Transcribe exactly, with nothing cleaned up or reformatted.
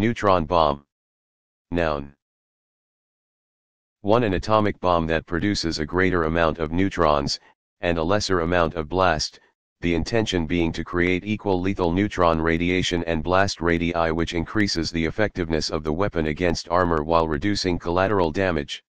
Neutron bomb. Noun. one An atomic bomb that produces a greater amount of neutrons, and a lesser amount of blast, the intention being to create equal lethal neutron radiation and blast radii, which increases the effectiveness of the weapon against armor while reducing collateral damage.